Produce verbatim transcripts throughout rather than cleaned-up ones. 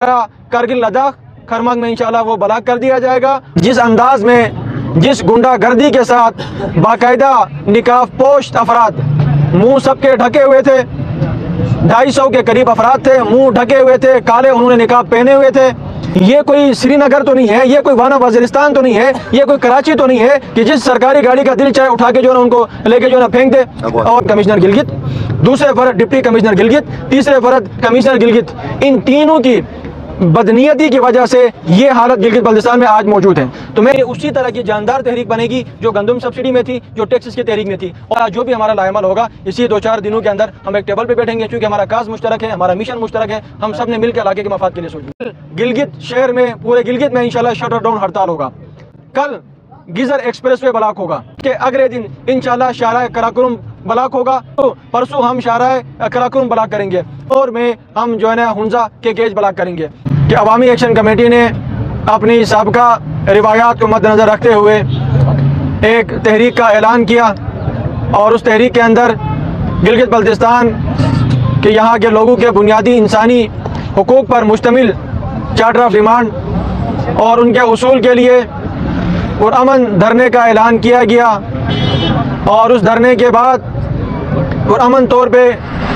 کرگل لداخ خرمگ میں انشاءاللہ وہ بلاک کر دیا جائے گا۔ جس انداز میں جس گنڈا گردی کے ساتھ باقاعدہ نقاب پوش افراد منہ سب کے ڈھکے ہوئے تھے، ڈھائی سو کے قریب افراد تھے، منہ ڈھکے ہوئے تھے، کالے انہوں نے نقاب پہنے ہوئے تھے۔ یہ کوئی سری نگر تو نہیں ہے، یہ کوئی وانا وزیرستان تو نہیں ہے، یہ کوئی کراچی تو نہیں ہے کہ جس سرکاری گاڑی کا دل چاہے اٹھا کے جو ہے ان کو لے کے جو ہے پھینک دے۔ اور کمشنر گلگت، دوسرے فرد ڈپٹی کمشنر گلگت، تیسرے فرد کمشنر گلگت، ان تینوں کی بدنیتی کی وجہ سے یہ حالت گلگت بلتستان میں آج موجود ہے۔ تو میں اسی طرح کی جاندار تحریک بنے گی جو گندم سبسڈی میں تھی، جو ٹیکسز کی تحریک میں تھی، اور جو بھی ہمارا لائحہ عمل ہوگا اسی دو چار دنوں کے اندر ہم ایک ٹیبل پہ بیٹھیں گے، کیونکہ ہمارا کاز مشترک ہے، ہمارا مشن مشترک ہے، ہم سب نے مل کے علاقے کے مفاد کے لیے سوچیں۔ گلگت شہر میں، پورے گلگت میں انشاءاللہ شٹر ڈاؤن ہڑتال ہوگا، کل گیزر ایکسپریس وے بلاک ہوگا، کہ اگلے دن انشاءاللہ شاہراہ قراقرم بلاک ہوگا، تو پرسوں ہم شاہراہ قراقرم بلاک کریں گے، اور میں ہم جو ہے نا ہنزا کے گیج بلاک کریں گے۔ کہ عوامی ایکشن کمیٹی نے اپنی سابقہ روایات کو مد نظر رکھتے ہوئے ایک تحریک کا اعلان کیا، اور اس تحریک کے اندر گلگت بلتستان کہ یہاں کے لوگوں کے بنیادی انسانی حقوق پر مشتمل چارٹر آف ڈیمانڈ اور ان کے اصول کے لیے پرامن دھرنے کا اعلان کیا گیا، اور اس دھرنے کے بعد پرامن طور پہ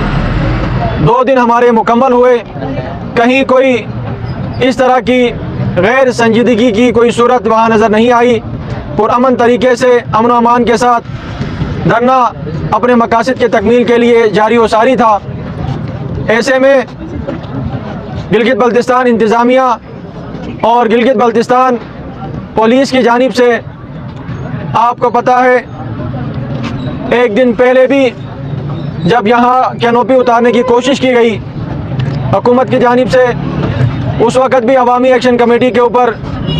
دو دن ہمارے مکمل ہوئے، کہیں کوئی اس طرح کی غیر سنجیدگی کی کوئی صورت وہاں نظر نہیں آئی، پرامن طریقے سے امن و امان کے ساتھ دھرنا اپنے مقاصد کے تکمیل کے لیے جاری و ساری تھا۔ ایسے میں گلگت بلتستان انتظامیہ اور گلگت بلتستان پولیس کی جانب سے آپ کو پتہ ہے ایک دن پہلے بھی جب یہاں کینوپی اتارنے کی کوشش کی گئی حکومت کی جانب سے، اس وقت بھی عوامی ایکشن کمیٹی کے اوپر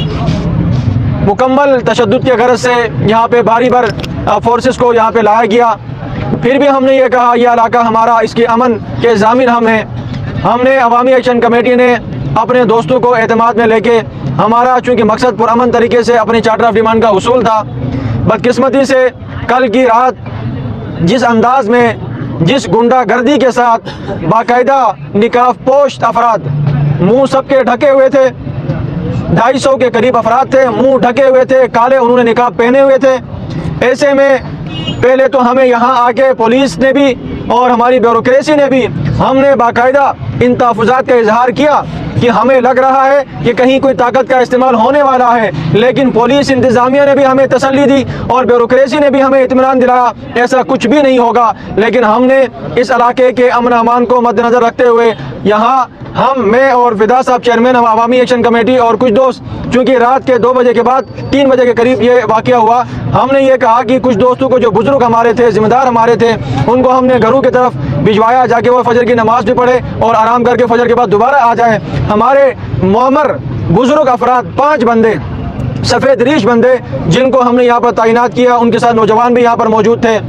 مکمل تشدد کے غرض سے یہاں پہ بھاری بھر فورسز کو یہاں پہ لایا گیا۔ پھر بھی ہم نے یہ کہا یہ علاقہ ہمارا، اس کے امن کے ضامن ہم ہیں۔ ہم نے عوامی ایکشن کمیٹی نے اپنے دوستوں کو اعتماد میں لے کے، ہمارا چونکہ مقصد پرامن طریقے سے اپنے چارٹر آف ڈیمانڈ کا اصول تھا، بدقسمتی سے کل کی رات جس انداز میں جس گنڈا گردی کے ساتھ باقاعدہ نقاب پوش افراد منہ سب کے ڈھکے ہوئے تھے، ڈھائی سو کے قریب افراد تھے، منہ ڈھکے ہوئے تھے، کالے انہوں نے نقاب پہنے ہوئے تھے۔ ایسے میں پہلے تو ہمیں یہاں آ کے پولیس نے بھی اور ہماری بیوروکریسی نے بھی ہم نے باقاعدہ ان تحفظات کا اظہار کیا کہ ہمیں لگ رہا ہے کہ کہیں کوئی طاقت کا استعمال ہونے والا ہے، لیکن پولیس انتظامیہ نے بھی ہمیں تسلی دی اور بیوروکریسی نے بھی ہمیں اطمینان دلایا ایسا کچھ بھی نہیں ہوگا۔ لیکن ہم نے اس علاقے کے امن امان کو مد نظر رکھتے ہوئے یہاں ہم میں اور فدا صاحب چیئرمین عوامی ایکشن کمیٹی اور کچھ دوست، چونکہ رات کے دو بجے کے بعد تین بجے کے قریب یہ واقعہ ہوا، ہم نے یہ کہا کہ کچھ دوستوں کو جو بزرگ ہمارے تھے، ذمہ دار ہمارے تھے، ان کو ہم نے گھروں کی طرف بھجوایا جا کے وہ فجر کی نماز بھی پڑھے اور آرام کر کے فجر کے بعد دوبارہ آ جائیں۔ ہمارے معمر بزرگ افراد پانچ بندے سفید ریش بندے جن کو ہم نے یہاں پر تعینات کیا، ان کے ساتھ نوجوان بھی یہاں پر موجود تھے۔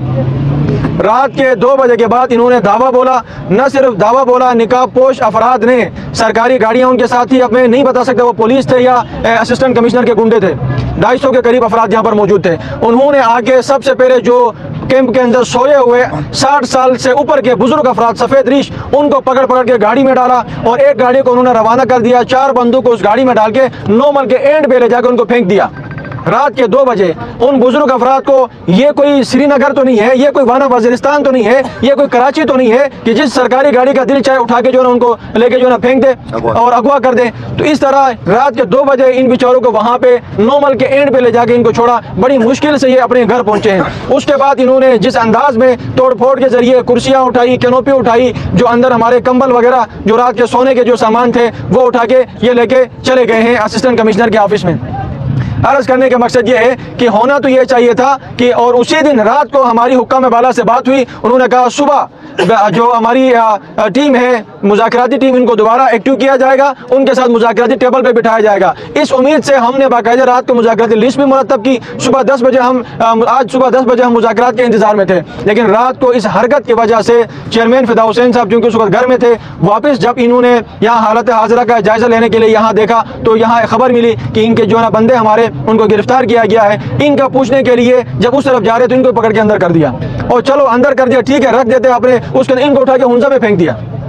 رات کے دو بجے کے بعد انہوں نے دعویٰ بولا، نہ صرف دعویٰ بولا، نقاب پوش افراد نے سرکاری گاڑیاں ان کے ساتھ تھی، اب میں نہیں بتا سکتا وہ پولیس تھے یا اسسٹنٹ کمشنر کے گنڈے تھے، ڈھائی سو کے قریب افراد یہاں پر موجود تھے۔ انہوں نے آگے سب سے پہلے جو کیمپ کے اندر سوئے ہوئے ساٹھ سال سے اوپر کے بزرگ افراد سفید ریش، ان کو پکڑ پکڑ کے گاڑی میں ڈالا اور ایک گاڑی کو انہوں نے روانہ کر دیا، چار بندوں کو اس گاڑی میں ڈال کے نومل کے اینڈ پہ لے جا کے ان کو پھینک دیا رات کے دو بجے۔ ان بزرگ افراد کو، یہ کوئی سری نگر تو نہیں ہے، یہ کوئی وانا وزیرستان تو نہیں ہے، یہ کوئی کراچی تو نہیں ہے کہ جس سرکاری گاڑی کا دل چاہے اٹھا کے جو ہے ان کو لے کے جو ہے پھینک دے اور اغوا کر دے۔ تو اس طرح رات کے دو بجے ان بیچاروں کو وہاں پہ نومل کے اینڈ پہ لے جا کے ان کو چھوڑا، بڑی مشکل سے یہ اپنے گھر پہنچے ہیں۔ اس کے بعد انہوں نے جس انداز میں توڑ پھوڑ کے ذریعے کرسیاں اٹھائی، کینوپی اٹھائی، جو اندر ہمارے کمبل وغیرہ جو رات کے سونے کے جو سامان تھے وہ اٹھا کے یہ لے کے چلے گئے ہیں اسسٹنٹ کمشنر کے آفس میں۔ عرض کرنے کا مقصد یہ ہے کہ ہونا تو یہ چاہیے تھا کہ، اور اسی دن رات کو ہماری حکام بالا سے بات ہوئی، انہوں نے کہا صبح جو ہماری ٹیم ہے مذاکراتی ٹیم، ان کو دوبارہ ایکٹیو کیا جائے گا، ان کے ساتھ مذاکراتی ٹیبل پہ بٹھایا جائے گا۔ اس امید سے ہم نے باقاعدہ رات کو مذاکراتی لسٹ بھی مرتب کی، صبح دس بجے ہم آج صبح دس بجے ہم مذاکرات کے انتظار میں تھے، لیکن رات کو اس حرکت کی وجہ سے چیئرمین فدا حسین صاحب چونکہ اس وقت گھر میں تھے، واپس جب انہوں نے یہاں حالت حاضرہ کا جائزہ لینے کے لیے یہاں دیکھا تو یہاں خبر ملی کہ ان کے جو ہے نا بندے ہمارے ان کو گرفتار کیا گیا ہے۔ ان کا پوچھنے کے لیے جب اس طرف جا رہے تو ان کو پکڑ کے اندر کر دیا، اور چلو اندر کر دیا ٹھیک ہے رکھ دیتے اپنے، اس کے ان کو اٹھا کے ہنزا میں پھینک دیا۔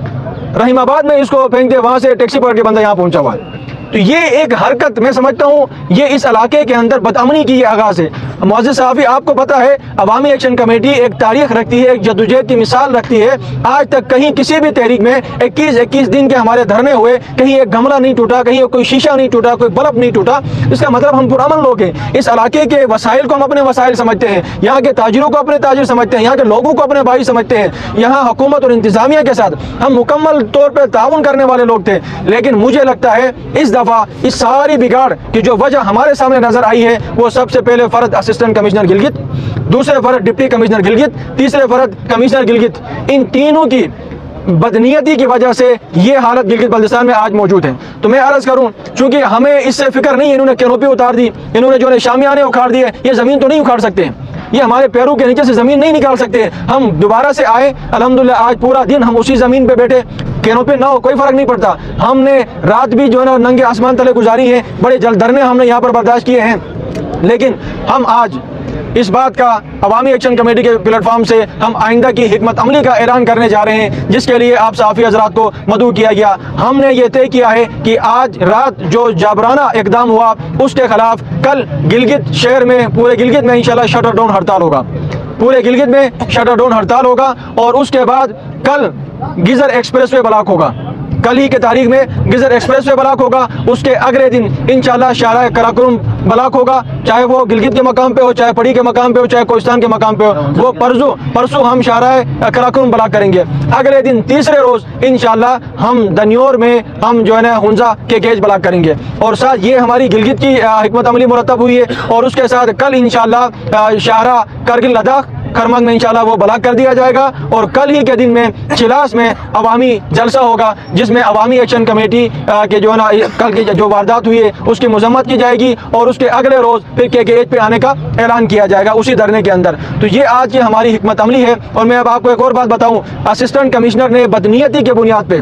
रहीम आबाद में इसको फेंक दे, वहाँ से टैक्सी पकड़ के बंदा यहाँ पहुँचा हुआ है। तो ये एक हरकत मैं समझता हूँ ये इस इलाके के अंदर बदअमनी की आगाज़ है। मुअज़्ज़िज़ सहाफ़ी, आपको पता है अवामी एक्शन कमेटी एक तारीख रखती है, एक जद्दोजहद की मिसाल रखती है। आज तक कहीं किसी भी तहरीक में इक्कीस इक्कीस दिन के हमारे धरने हुए, कहीं एक गमला नहीं टूटा, कहीं कोई शीशा नहीं टूटा, कोई बल्ब नहीं टूटा। इसका मतलब हम पुरअमन लोग हैं। इस इलाके के वसाइल को हम अपने वसाइल समझते हैं, यहाँ के ताजिरों को अपने ताजिर समझते हैं, यहाँ के लोगों को अपने भाई समझते हैं। यहाँ हुकूमत और इंतज़ामिया के साथ हम मुकम्मल तौर पर ताउन करने वाले लोग थे। लेकिन मुझे लगता है इस दफ़ा इस सारी बिगाड़ की जो वजह हमारे सामने नजर आई है, वो सबसे पहले फर्द असिस्टेंट कमिश्नर गिलगित, दूसरे फर्द डिप्टी कमिश्नर गिलगित, तीसरे फर्द कमिश्नर गिलगित, इन तीनों की बदनीयती की वजह से ये हालत गिलगित बल्तिस्तान में आज मौजूद है। तो मैं अर्ज़ करूं, चूंकि हमें इससे फिक्र नहीं है, इन्होंने कैनोपी उतार दी, इन्होंने जो है शामियाने उखाड़ दिए, ये ज़मीन तो नहीं उखाड़ सकते, ये हमारे पैरों के नीचे से ज़मीन नहीं निकाल सकते। हम दोबारा से आए, अल्हम्दुलिल्लाह आज पूरा दिन हम उसी ज़मीन पे बैठे, कैनोपी ना हो कोई फ़र्क नहीं पड़ता। हमने रात भी जो है ना नंगे आसमान तले गुजारी है, बड़े जल धरने हमने यहाँ पर बर्दाश्त किए हैं। लेकिन हम आज इस बात का अवामी एक्शन कमेटी के प्लेटफॉर्म से हम आइंदा की हिकमत अमली का ऐलान करने जा रहे हैं, जिसके लिए आप सहाफ़ी हज़रात को मदऊ किया गया। हमने ये तय किया है कि आज रात जो जाबराना इक़दाम हुआ उसके खिलाफ कल गिलगित शहर में, पूरे गिलगित में इंशाल्लाह शटर डाउन हड़ताल होगा, पूरे गिलगित में शटर डाउन हड़ताल होगा। और उसके बाद कल गिजर एक्सप्रेस वे ब्लॉक होगा, कल ही के तारीख में गिजर एक्सप्रेस वे ब्लॉक होगा। उसके अगले दिन इंशाल्लाह शाहराह कराकुरुम ब्लॉक होगा, चाहे वो गिलगित के मकाम पे हो, चाहे पड़ी के मकाम पे हो, चाहे कोहिस्तान के मकाम पे हो। वो परसों परसों हम शाहराह कराकुरुम ब्लॉक करेंगे। अगले दिन तीसरे रोज़ इंशाल्लाह हम दन्योर में हम जो है ना हुंजा के गेज ब्लॉक करेंगे। और साथ ये हमारी गिलगित की हिकमत अमली मुरतब हुई है। और उसके साथ कल इंशाल्लाह शाहराह करगिल लद्दाख खरमंग में इंशाल्लाह वो ब्लॉक कर दिया जाएगा। और कल ही के दिन में चिलास में अवामी जलसा होगा, जिसमें अवामी एक्शन कमेटी के जो है ना कल की जो वारदात हुई है उसकी मजम्मत की जाएगी। और उसके अगले रोज़ फिर के के एच पे आने का ऐलान किया जाएगा उसी धरने के अंदर। तो ये आज की हमारी हिकमत अमली है। और मैं अब आपको एक और बात बताऊँ, असिस्टेंट कमिश्नर ने बदनीयती के बुनियाद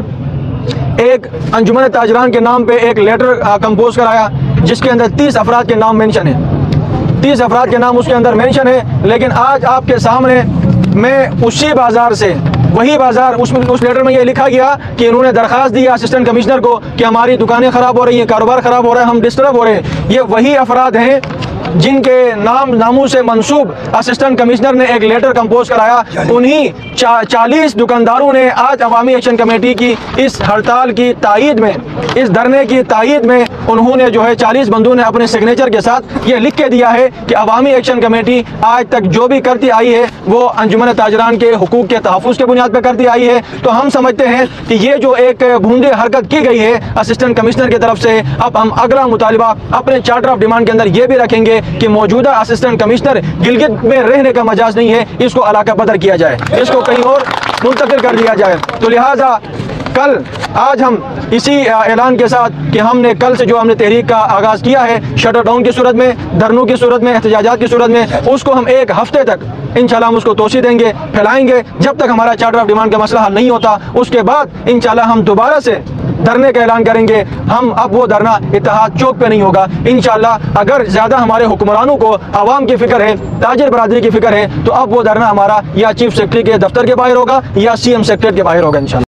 पर एक अंजुमन ताजरान के नाम पे एक लेटर कंपोज कराया, जिसके अंदर तीस अफराद के नाम मेंशन है, तीस अफराद के नाम उसके अंदर मेंशन है। लेकिन आज आपके सामने मैं उसी बाज़ार से, वही बाज़ार, उसमें उस लेटर में ये लिखा गया कि इन्होंने दरख्वास्त दी असिस्टेंट कमिश्नर को कि हमारी दुकानें ख़राब हो रही हैं, कारोबार ख़राब हो रहा है, हम डिस्टर्ब हो रहे हैं। ये वही अफराद हैं जिनके नाम नामों से मंसूब असिस्टेंट कमिश्नर ने एक लेटर कंपोज कराया। उन्हीं चा, चालीस दुकानदारों ने आज अवामी एक्शन कमेटी की इस हड़ताल की तायीद में, इस धरने की तायीद में उन्होंने जो है चालीस बंदों ने अपने सिग्नेचर के साथ ये लिख के दिया है कि अवामी एक्शन कमेटी आज तक जो भी करती आई है वो अंजुमन ताजरान के हुकूक के तहफ़्फ़ुज़ के बुनियाद पर करती आई है। तो हम समझते हैं कि ये जो एक भूंदे हरकत की गई है असिस्टेंट कमिश्नर की तरफ से, अब हम अगला मुतालिबा अपने चार्टर ऑफ डिमांड के अंदर ये भी रखेंगे कि मौजूदा असिस्टेंट कमिश्नर गिलगित में रहने का मजाज नहीं है, इसको इलाका बदर किया जाए, इसको कहीं और मुंतकिल कर दिया जाए। तो लिहाजा कल आज हम इसी ऐलान के साथ कि हमने कल से जो हमने तहरीक का आगाज़ किया है शटर डाउन की सूरत में, धरनों की सूरत में, एहतजाजात की सूरत में, उसको हम एक हफ्ते तक इंशाल्लाह हम उसको तोसी देंगे, फैलाएंगे जब तक हमारा चार्टर ऑफ डिमांड का मसला हल नहीं होता। उसके बाद इंशाल्लाह हम दोबारा से धरने का ऐलान करेंगे। हम अब वो धरना इत्तेहाद चौक पे नहीं होगा इंशाल्लाह। अगर ज़्यादा हमारे हुक्मरानों को आवाम की फ़िक्र है, ताजिर बरादरी की फ़िक्र है, तो अब वो धरना हमारा या चीफ सेक्रेटरी के दफ्तर के बाहर होगा या सी एम सेक्रेटरी के बाहर होगा इंशाल्लाह।